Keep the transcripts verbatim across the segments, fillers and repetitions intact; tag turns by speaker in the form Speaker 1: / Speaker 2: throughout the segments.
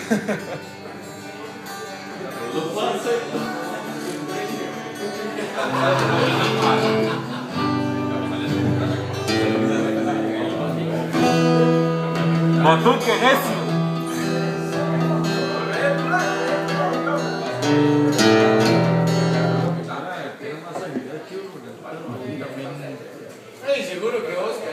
Speaker 1: Botón que necio.
Speaker 2: Ay, seguro que Oscar.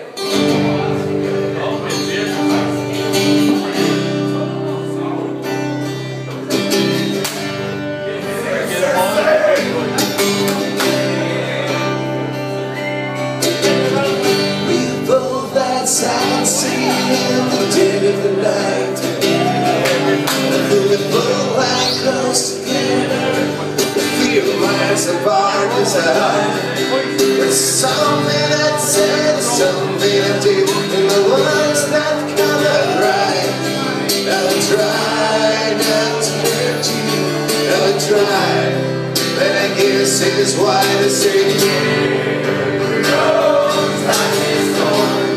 Speaker 3: There's something that says, something I do, and the words that come out right. I'll try not to hurt you, I'll try, but I guess it's why they say every rose has its thorn.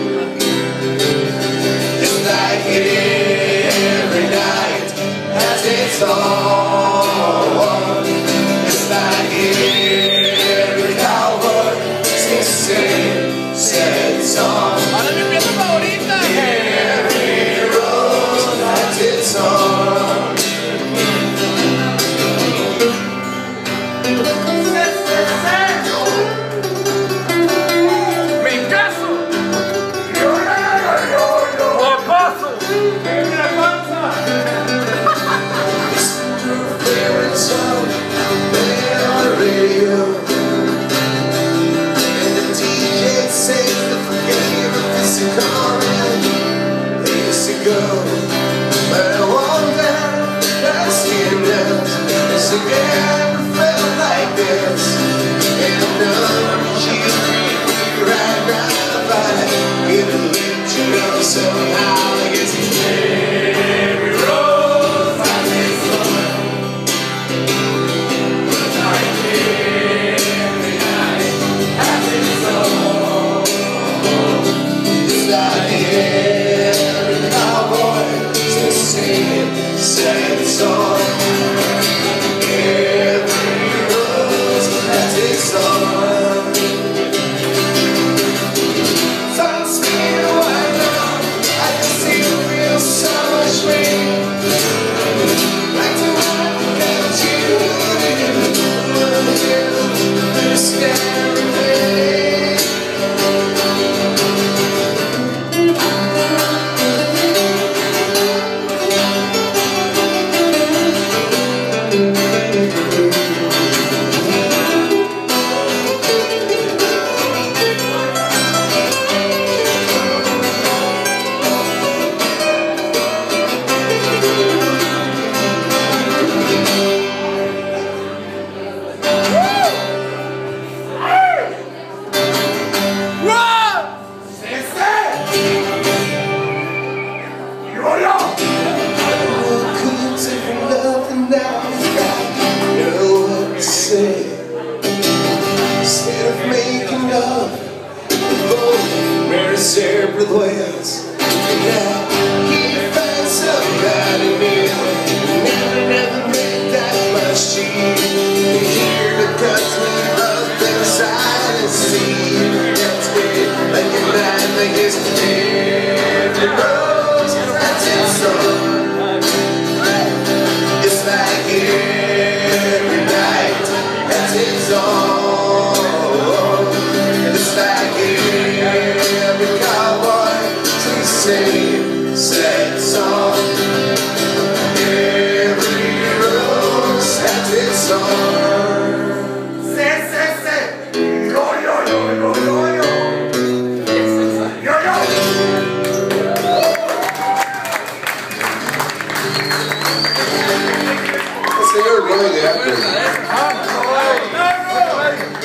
Speaker 3: Just like every night has its thorn. Just like every cowboy sings the same sad song.
Speaker 2: Ahora mi pieza favorita.
Speaker 3: Every rose has its thorn.
Speaker 1: Me caso. O paso. Mira panza.
Speaker 3: Favorite song playing on the radio, and the D J says the forgave of this comment years ago. But I wonder, last year now, has it ever felt like this? And I know you really right round by, gonna let you know somehow. I guess it's every rose has its thorn. Sad song. Every rose has its thorn. Sun's speaking away now. I can see you feel so much pain. Like to run without you. You're scaring me. Instead of making love, we both marry separate ways. Now he finds somebody new, never, never made that much cheese. And here to cut me up inside and see that's good, like a knife, like it's every rose has its thorn. It's like every night has its own. It's like every cowboy sings the same sad song. Every rose has its thorn. Say, say, say, yo, yo, yo, yo, yo, yo. Yo, yo. They were going after.